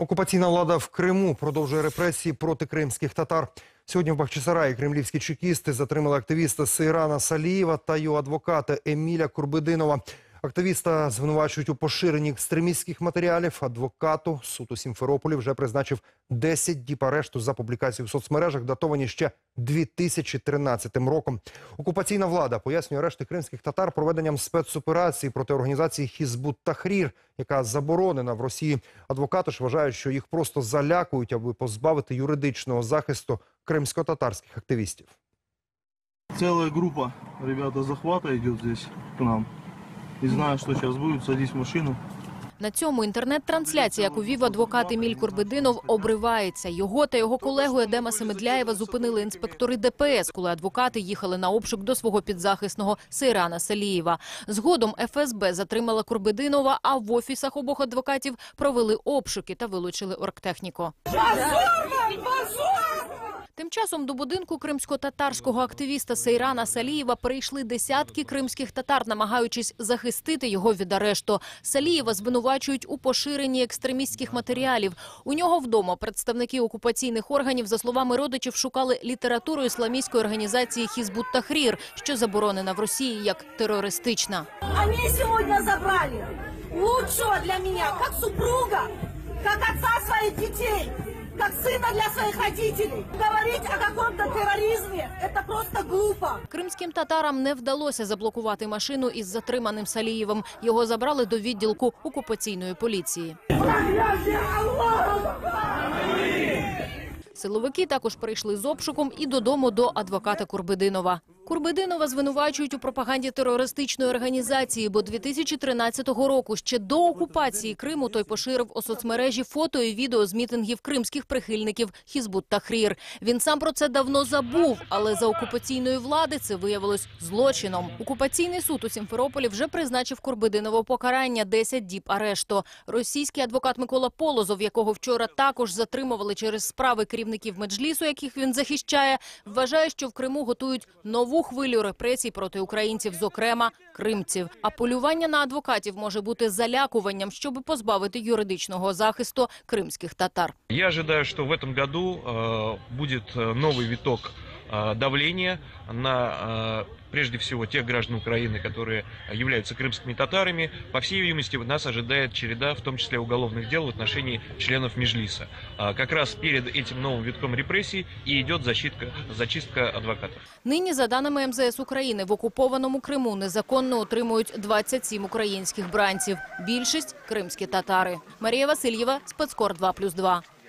Окупаційна влада в Криму продовжує репресії проти кримських татар. Сьогодні в Бахчисараї кремлівські чекісти затримали активіста Сейрана Салієва та його адвоката Еміля Курбидинова. Активіста звинувачують у поширенні екстремістських матеріалів. Адвокату суд у Сімферополі вже призначив 10 діб арешту за публікації в соцмережах, датовані ще 2013 роком. Окупаційна влада пояснює арешти кримських татар проведенням спецоперації проти організації Хізбут Тахрір, яка заборонена в Росії. Адвокати ж вважають, що їх просто залякують, аби позбавити юридичного захисту кримсько-татарських активістів. Целая группа ребята захвата идет здесь к нам. И знаю, что сейчас будет, садись в машину. На цьому інтернет-трансляція, яку вів адвокат Еміль Курбидинов, обривається. Його та його колегу Едема Семедляєва зупинили інспектори ДПС, коли адвокати їхали на обшук до свого підзахисного Сейрана Салієва. Згодом ФСБ затримала Курбидинова, а в офісах обох адвокатів провели обшуки та вилучили оргтехніку. Тим часом до будинку кримсько-татарського активіста Сейрана Салієва прийшли десятки кримських татар, намагаючись захистити його від арешту. Салієва звинувачують у поширенні екстремістських матеріалів. У нього вдома представники окупаційних органів, за словами родичів, шукали літературу ісламістської організації Хізбут Тахрір, що заборонена в Росії як терористична. Вони сьогодні забрали лучшого для мене, як супруга, як отця своїх дітей. Как сына для своих родителей. Говорить о каком-то терроризме – это просто глупо. Кримським татарам не вдалося заблокувати машину із затриманим Салієвим. Його забрали до відділку окупаційної поліції. Силовики також прийшли з обшуком і додому до адвоката Курбидинова. Курбидинова звинувачують у пропаганді терористичної організації, бо 2013 року, ще до окупації Криму, той поширив у соцмережі фото і відео з мітингів кримських прихильників Хізбут Тахрір. Він сам про це давно забув, але за окупаційної влади це виявилось злочином. Окупаційний суд у Сімферополі вже призначив Курбидинову покарання 10 діб арешту. Російський адвокат Микола Полозов, якого вчора також затримували через справи керівників Меджлісу, яких він захищає, вважає, що в Криму готують нову хвилю репресій проти українців, зокрема кримців. А полювання на адвокатів може бути залякуванням, щоб позбавити юридичного захисту кримських татар. Я ожидаю, что в этом году будет новый виток давления на, прежде всего, тех граждан Украины, которые являются крымскими татарами. По всей видимости, нас ожидает череда, в том числе уголовных дел в отношении членов Меджлиса. Как раз перед этим новым витком репрессий и идет зачистка адвокатов. Нині, за даними МЗС України, в окупованому Криму незаконно утримують 27 українських бранців. Більшість – кримські татари. Марія Васильєва, Спецкор 2+2.